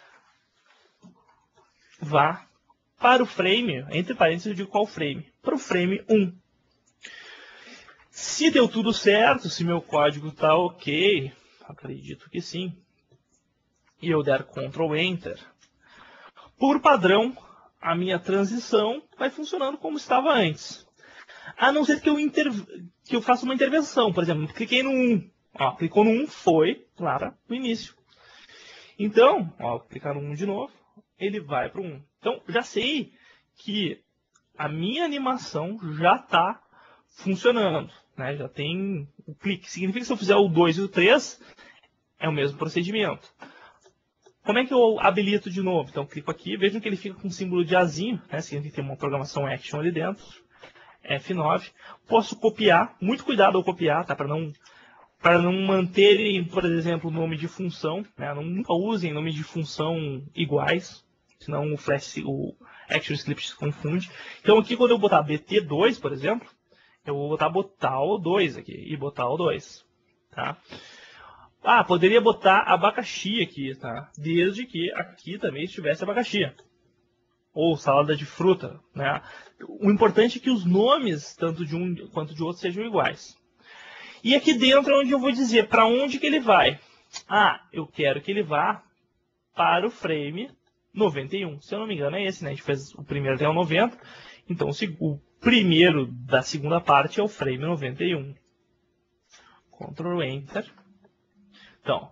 vá para o frame, entre parênteses eu digo qual frame, para o frame um. Se deu tudo certo, se meu código está ok, acredito que sim, e eu der control enter, por padrão, a minha transição vai funcionando como estava antes. A não ser que eu, inter... que eu faça uma intervenção. Por exemplo, cliquei no um. Ó, clicou no um, foi lá para o início. Então, ó, clicar no um de novo, ele vai para o um. Então, já sei que a minha animação já está funcionando. Né? Já tem o clique. Significa que se eu fizer o dois e o três, é o mesmo procedimento. Como é que eu habilito de novo? Então, clico aqui, vejam que ele fica com o símbolo de azinho, né? Significa que tem uma programação action ali dentro. F nove. Posso copiar, muito cuidado ao copiar, tá? Para não, para não manterem, por exemplo, o nome de função. Né? Nunca usem nomes de função iguais, senão o Flash, o Action Script se confunde. Então, aqui quando eu botar B T dois, por exemplo, eu vou botar, botar o dois aqui e botar o dois. Tá? Ah, poderia botar abacaxi aqui, tá? Desde que aqui também estivesse abacaxi. Ou salada de fruta, né? O importante é que os nomes, tanto de um quanto de outro, sejam iguais. E aqui dentro é onde eu vou dizer para onde que ele vai. Ah, eu quero que ele vá para o frame noventa e um. Se eu não me engano é esse, né? A gente fez o primeiro até o noventa. Então o primeiro da segunda parte é o frame noventa e um. control enter. Então,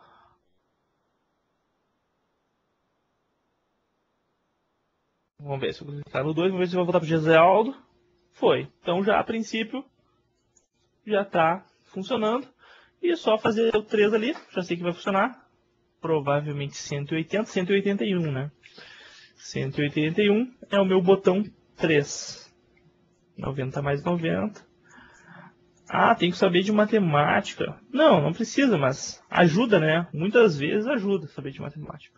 vamos ver se eu clicar no dois, vamos ver se vai voltar para o Gesualdo. Foi. Então já a princípio já está funcionando. E é só fazer o três ali, já sei que vai funcionar. Provavelmente cento e oitenta, cento e oitenta e um, né? cento e oitenta e um é o meu botão três. noventa mais noventa. Ah, tem que saber de matemática. Não, não precisa, mas ajuda, né? Muitas vezes ajuda saber de matemática.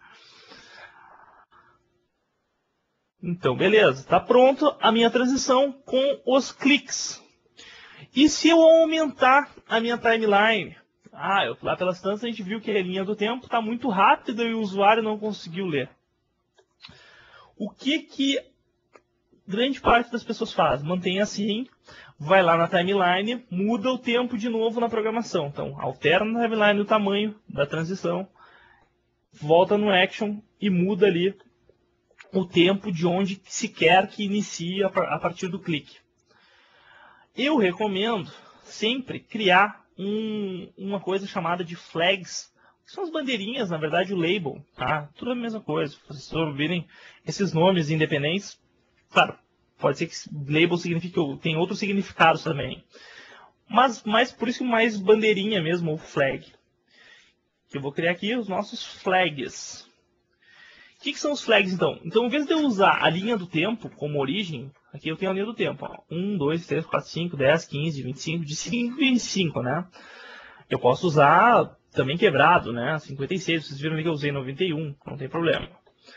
Então, beleza. Está pronto a minha transição com os cliques. E se eu aumentar a minha timeline? Ah, eu, lá pelas tantas a gente viu que a linha do tempo está muito rápida e o usuário não conseguiu ler. O que que grande parte das pessoas faz? Mantém assim, vai lá na timeline, muda o tempo de novo na programação. Então, altera na timeline o tamanho da transição, volta no action e muda ali o tempo de onde se quer que inicie a partir do clique. Eu recomendo sempre criar um, uma coisa chamada de flags, que são as bandeirinhas, na verdade o label, tá? Tudo a mesma coisa. Se vocês ouvirem esses nomes independentes, claro, pode ser que label signifique, tem outros significados também. Mas, mas por isso mais bandeirinha mesmo, ou flag. Eu vou criar aqui os nossos flags. O que, que são os flags então? Então, em vez de eu usar a linha do tempo como origem, aqui eu tenho a linha do tempo. Ó, um, dois, três, quatro, cinco, dez, quinze, vinte e cinco, de cinco em cinco, né? Eu posso usar também quebrado, né? cinquenta e seis, vocês viram que eu usei noventa e um, não tem problema.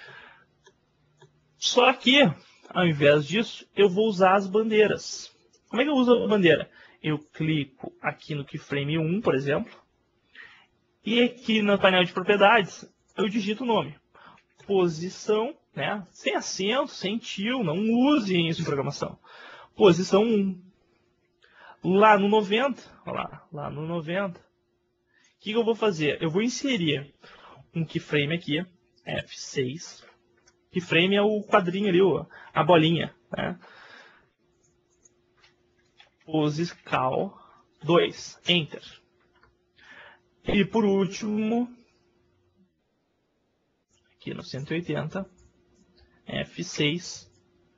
Só que, ao invés disso, eu vou usar as bandeiras. Como é que eu uso a bandeira? Eu clico aqui no keyframe um, por exemplo, e aqui no painel de propriedades, eu digito o nome. Posição, né? Sem acento, sem tio, não usem isso em programação. Posição um. Lá no noventa, olha lá, lá no noventa, o que, que eu vou fazer? Eu vou inserir um keyframe aqui, F seis. Keyframe é o quadrinho ali, a bolinha, né? Posical dois, Enter. E por último, aqui no cento e oitenta, F seis,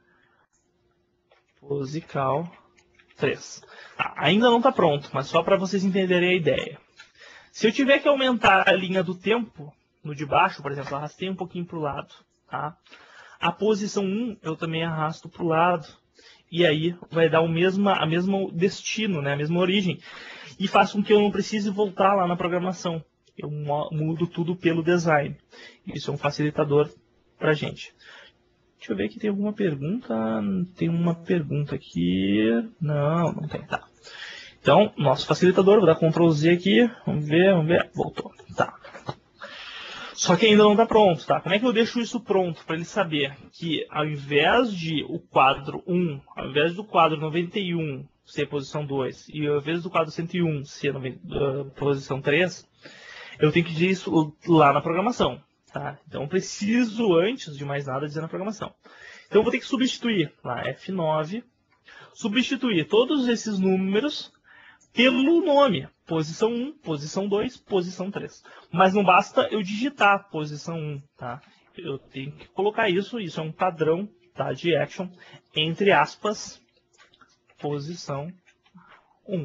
Posical três. Ah, ainda não está pronto, mas só para vocês entenderem a ideia. Se eu tiver que aumentar a linha do tempo, no de baixo, por exemplo, eu arrastei um pouquinho para o lado. Tá? A posição um eu também arrasto para o lado. E aí vai dar o mesmo, a mesmo destino, né? A mesma origem. E faz com que eu não precise voltar lá na programação. Eu mudo tudo pelo design. Isso é um facilitador para a gente. Deixa eu ver aqui, tem alguma pergunta? Tem uma pergunta aqui. Não, não tem. Tá. Então, nosso facilitador, vou dar control Z aqui. Vamos ver, vamos ver. Voltou. Tá. Só que ainda não está pronto, tá? Como é que eu deixo isso pronto? Para ele saber que ao invés de o quadro um, ao invés do quadro noventa e um ser posição dois, e ao invés do quadro cento e um ser uh, posição três, eu tenho que dizer isso lá na programação, tá? Então eu preciso, antes de mais nada, dizer na programação. Então eu vou ter que substituir lá F nove, substituir todos esses números pelo nome, posição um, posição dois, posição três. Mas não basta eu digitar posição um, tá? Eu tenho que colocar isso, isso é um padrão, tá, de action, entre aspas, posição um.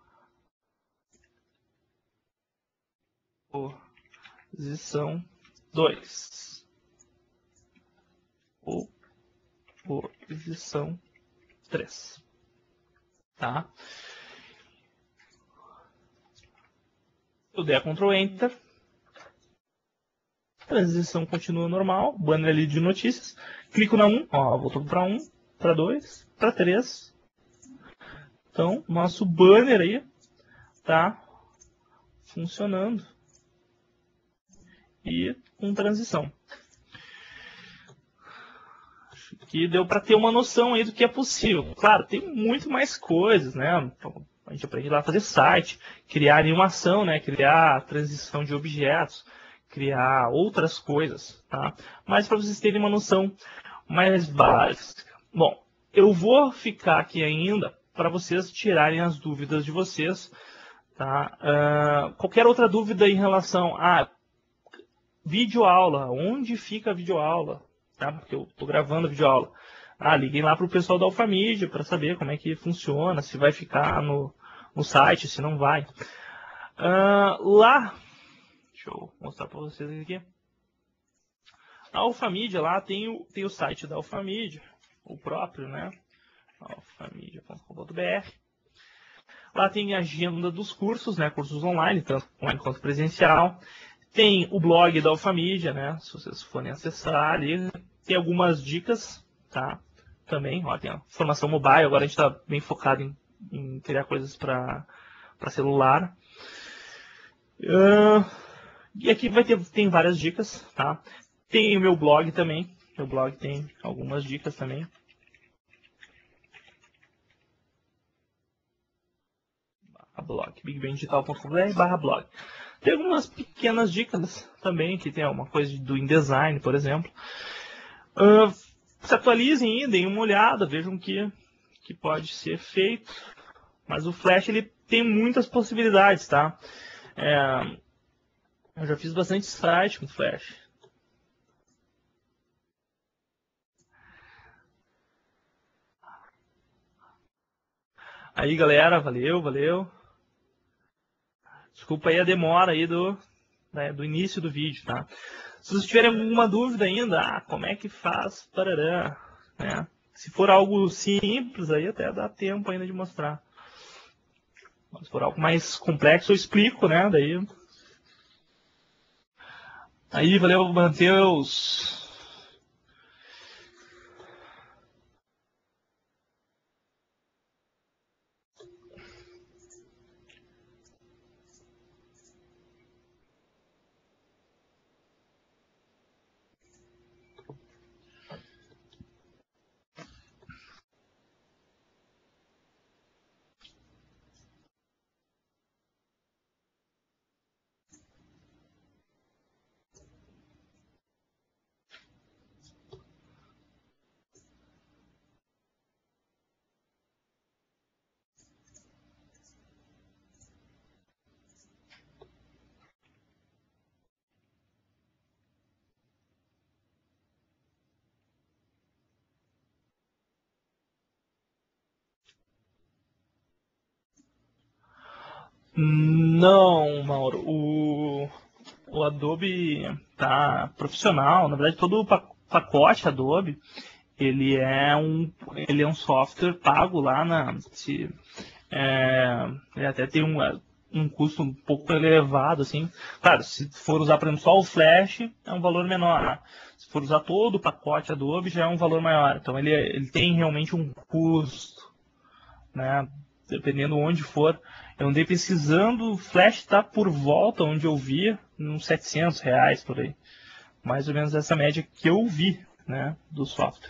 Posição dois. Ou posição três. Tá? Eu der Ctrl Enter. Transição continua normal. Banner ali de notícias. Clico na um. Ó, voltou para um, para dois, para três. Então, nosso banner aí tá funcionando. E com transição. Acho que deu para ter uma noção aí do que é possível. Claro, tem muito mais coisas, né? A gente aprende lá a fazer site, criar animação, né? Criar transição de objetos, criar outras coisas, tá? Mas para vocês terem uma noção mais básica. Bom, eu vou ficar aqui ainda para vocês tirarem as dúvidas de vocês, tá? Uh, qualquer outra dúvida em relação a videoaula, onde fica a videoaula, tá? Porque eu estou gravando a videoaula. Ah, liguem lá para o pessoal da Alfamídia para saber como é que funciona, se vai ficar no, no site, se não vai. Uh, lá, deixa eu mostrar para vocês aqui. A Alfamídia lá tem o, tem o site da Alfamídia, o próprio, né? alfamídia ponto com ponto br. Lá tem a agenda dos cursos, né? Cursos online, tanto online quanto presencial. Tem o blog da Alfamídia, né? Se vocês forem acessar ali, tem algumas dicas, tá? Também, ó, tem a formação mobile, agora a gente está bem focado em, em criar coisas para celular. Uh, e aqui vai ter tem várias dicas, tá? Tem o meu blog também, meu blog tem algumas dicas também. Blog, bigbangdigital ponto com ponto br barra blog. Tem algumas pequenas dicas também, que tem alguma coisa do InDesign, por exemplo. Uh, se atualizem aí, deem uma olhada, vejam o que, que pode ser feito. Mas o Flash ele tem muitas possibilidades, tá? É, eu já fiz bastante site com Flash. Aí, galera, valeu, valeu. Desculpa aí a demora aí do, né, do início do vídeo, tá? Se vocês tiverem alguma dúvida ainda, ah, como é que faz, parará, né? Se for algo simples, aí até dá tempo ainda de mostrar. Mas se for algo mais complexo, eu explico, né? Daí, aí valeu, Matheus. Não, Mauro. O, o Adobe tá profissional. Na verdade, todo o pacote Adobe, ele é um, ele é um software pago lá na... Se, é, ele até tem um, um custo um pouco elevado, assim. Claro, se for usar, por exemplo, só o Flash, é um valor menor. Né? Se for usar todo o pacote Adobe, já é um valor maior. Então, ele, ele tem realmente um custo, né? dependendo onde for. Eu andei pesquisando, o Flash está por volta, onde eu via, uns setecentos reais por aí. Mais ou menos essa média que eu vi, né, do software.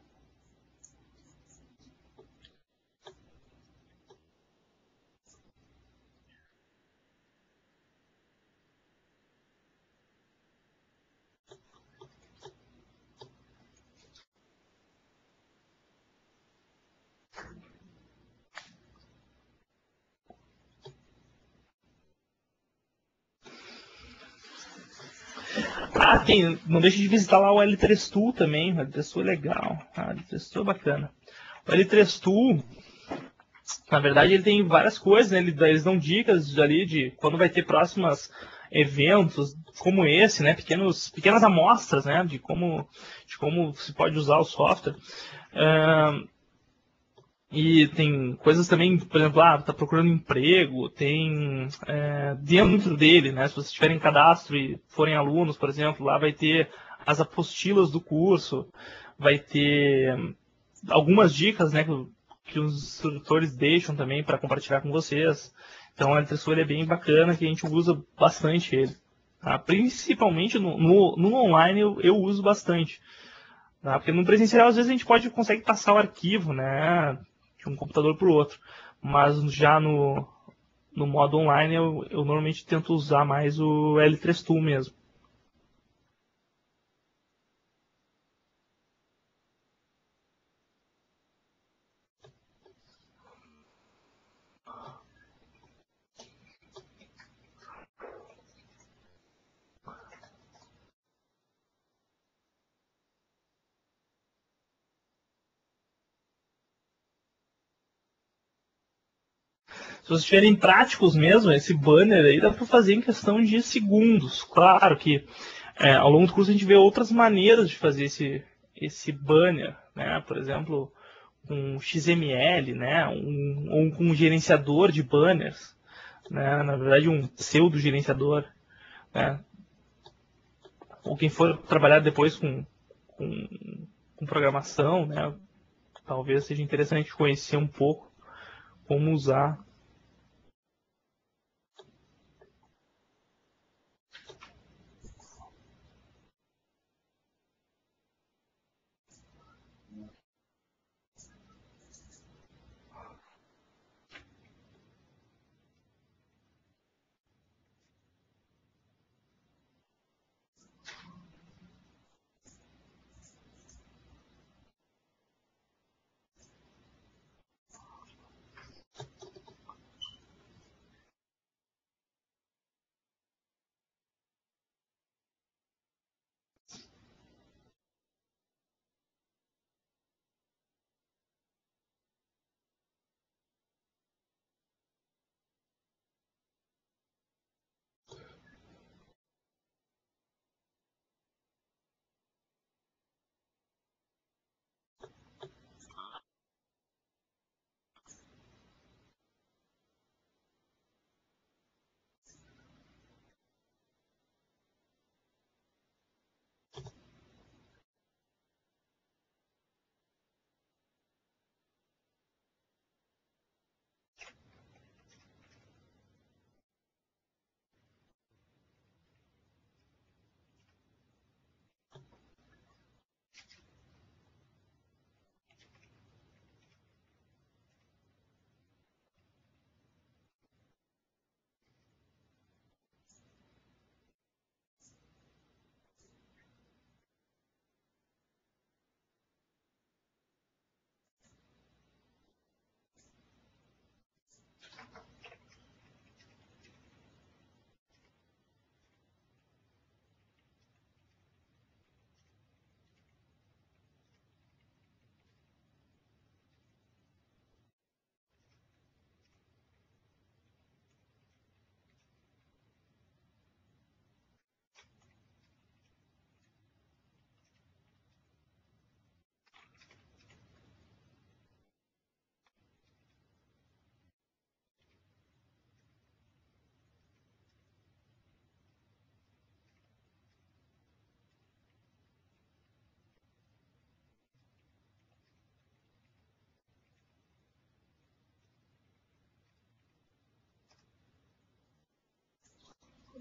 Ah, tem, não deixe de visitar lá o L três Tool também. O L três Tool é legal. Ah, o L três Tool é bacana. O L três Tool, na verdade, ele tem várias coisas, né? Eles dão dicas ali de quando vai ter próximos eventos como esse, né? Pequenos, pequenas amostras, né? De como, de como se pode usar o software. Uh, E tem coisas também, por exemplo, ah, tá procurando emprego, tem é, dentro dele, né? Se vocês tiverem cadastro e forem alunos, por exemplo, lá vai ter as apostilas do curso, vai ter algumas dicas, né, que, que os instrutores deixam também para compartilhar com vocês. Então, a L é bem bacana, que a gente usa bastante ele. Tá? Principalmente no, no, no online eu, eu uso bastante. Tá? Porque no presencial, às vezes, a gente pode consegue passar o arquivo, né? De um computador para o outro. Mas já no, no modo online eu, eu normalmente tento usar mais o L três Tool mesmo. Se vocês tiverem práticos mesmo, esse banner aí dá para fazer em questão de segundos. Claro que é, ao longo do curso a gente vê outras maneiras de fazer esse, esse banner, né? Por exemplo, um X M L, né? Um, ou com um gerenciador de banners, né? Na verdade um pseudo gerenciador, né? Ou quem for trabalhar depois com, com, com programação, né? Talvez seja interessante conhecer um pouco como usar.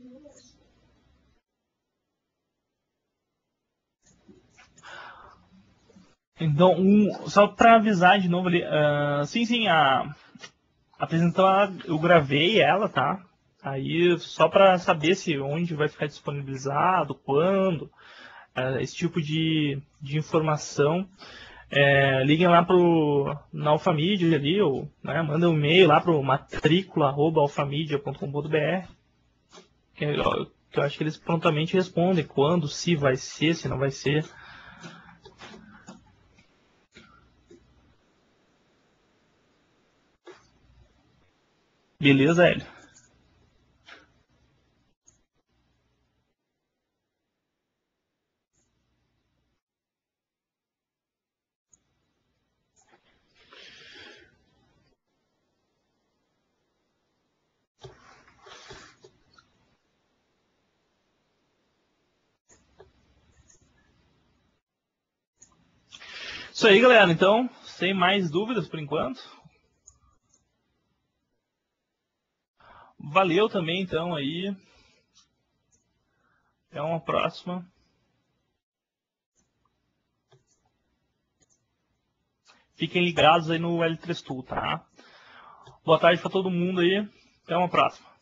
Então, um, só para avisar de novo ali, uh, sim, sim, a, a apresentação eu gravei ela, tá? Aí só para saber se onde vai ficar disponibilizado, quando, uh, esse tipo de, de informação. É, liguem lá pro, na Alfamídia ali, ou né, mandem um e-mail lá pro matrícula arroba alfamídia ponto com ponto br, que, eu- que eu acho que eles prontamente respondem quando, se vai ser, se não vai ser. Beleza, Hélio? Isso aí, galera. Então, sem mais dúvidas por enquanto. Valeu também, então, aí. Até uma próxima. Fiquem ligados aí no L três Tool, tá? Boa tarde para todo mundo aí. Até uma próxima.